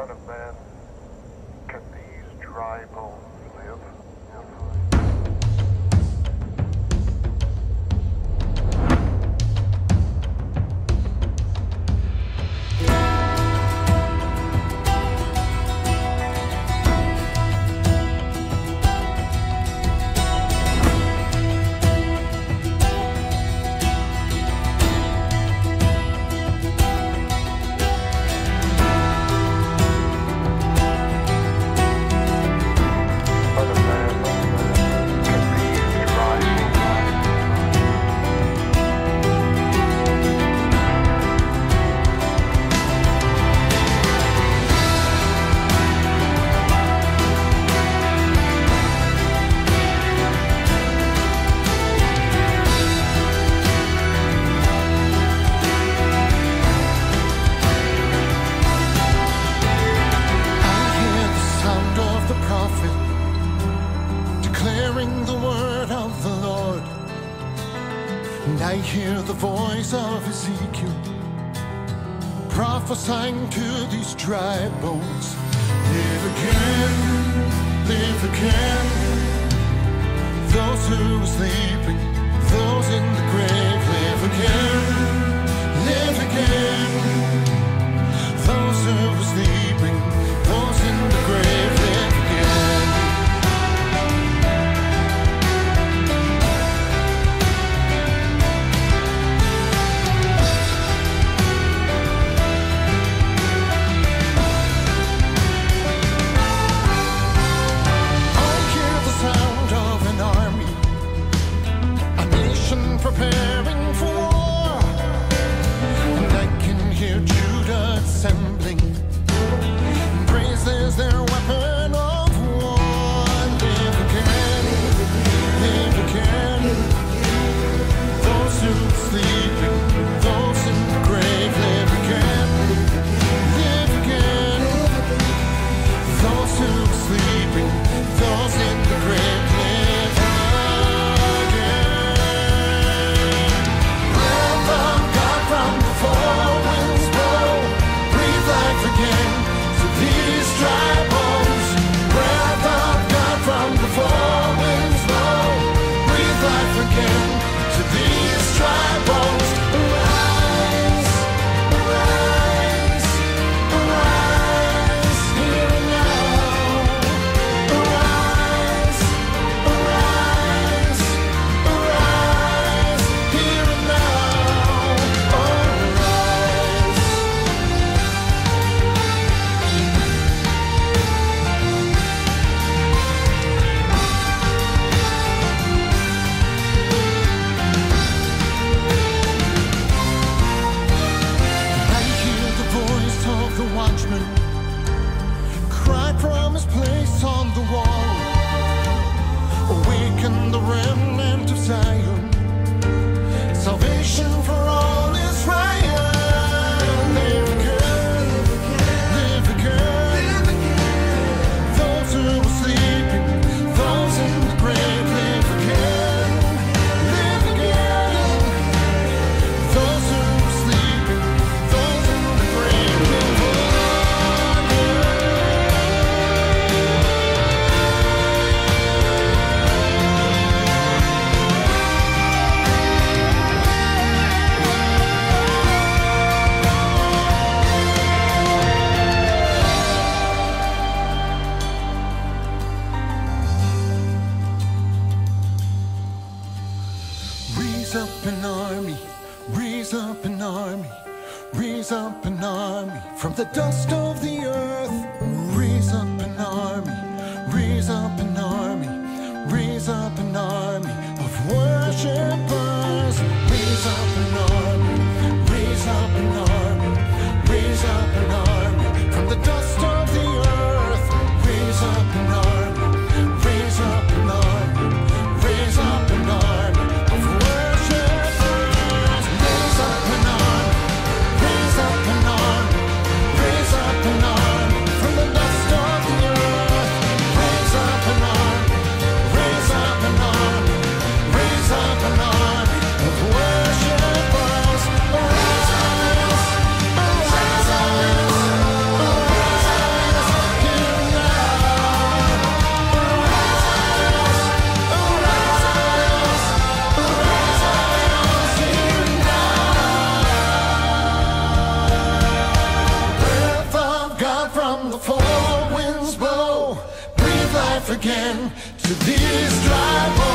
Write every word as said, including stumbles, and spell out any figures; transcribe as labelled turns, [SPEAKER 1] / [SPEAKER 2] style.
[SPEAKER 1] Son of man, can these dry bones live?
[SPEAKER 2] Declaring the word of the Lord, and I hear the voice of Ezekiel prophesying to these dry bones. Live again, live again. Those who are sleeping, those in the grave, live again, live again. Those who are sleeping, those in the grave, live again. Preparing for war, and I can hear Judah assembling. Praise is their weapon of war. Live again, live again. Those who are sleeping, those in the grave, live again, live again. Those who are sleeping, those in the grave, live again. Cry from his place on the wall. Awaken the remnant of Zion. Salvation for all Israel. Live again, live again. Those who are sleeping, those in the grave, live again, live again. Those who are sleeping, those in the grave, live again. Raise up an army, raise up an army, raise up an army from the dust of the earth. Raise up an army, raise up an army, raise up an army of worshipers. Raise up an army, raise up an army, raise up an army from the dust of the earth. Raise up an army, raise up an army, raise up an army. Raise up an army. to these dry bones.